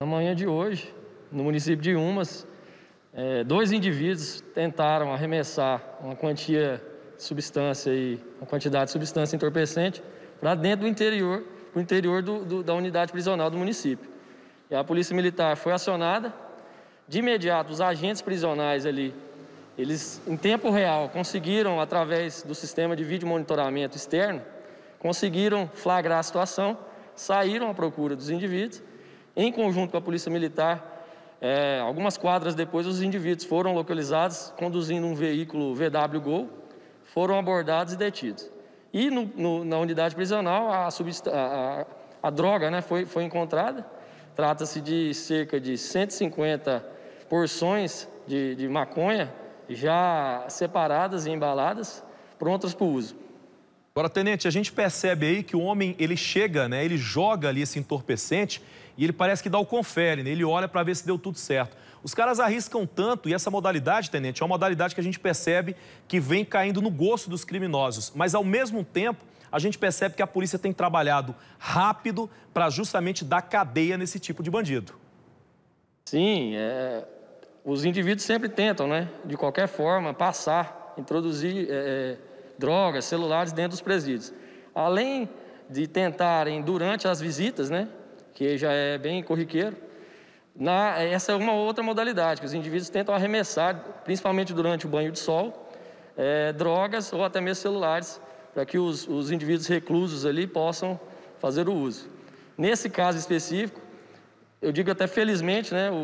Na manhã de hoje, no município de Umas, dois indivíduos tentaram arremessar uma quantidade de substância entorpecente para dentro do interior, da unidade prisional do município. E a Polícia Militar foi acionada. De imediato, os agentes prisionais ali, eles, em tempo real, conseguiram, através do sistema de vídeo monitoramento externo, conseguiram flagrar a situação, saíram à procura dos indivíduos. Em conjunto com a Polícia Militar, algumas quadras depois, os indivíduos foram localizados conduzindo um veículo VW Gol, foram abordados e detidos. E na unidade prisional, a droga, né, foi encontrada. Trata-se de cerca de 150 porções de maconha, já separadas e embaladas, prontas para o uso. Agora, tenente, a gente percebe aí que o homem, ele chega, né, ele joga ali esse entorpecente e ele parece que dá o confere, né, ele olha para ver se deu tudo certo. Os caras arriscam tanto e essa modalidade, tenente, é uma modalidade que a gente percebe que vem caindo no gosto dos criminosos, mas ao mesmo tempo a gente percebe que a polícia tem trabalhado rápido para justamente dar cadeia nesse tipo de bandido. Sim, os indivíduos sempre tentam, né, de qualquer forma, introduzir drogas, celulares dentro dos presídios. Além de tentarem durante as visitas, né, que já é bem corriqueiro, essa é uma outra modalidade, que os indivíduos tentam arremessar, principalmente durante o banho de sol, drogas ou até mesmo celulares, para que os indivíduos reclusos ali possam fazer o uso. Nesse caso específico, eu digo até felizmente, né,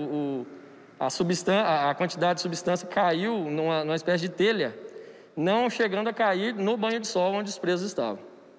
a quantidade de substância caiu numa espécie de telha, não chegando a cair no banho de sol onde os presos estavam.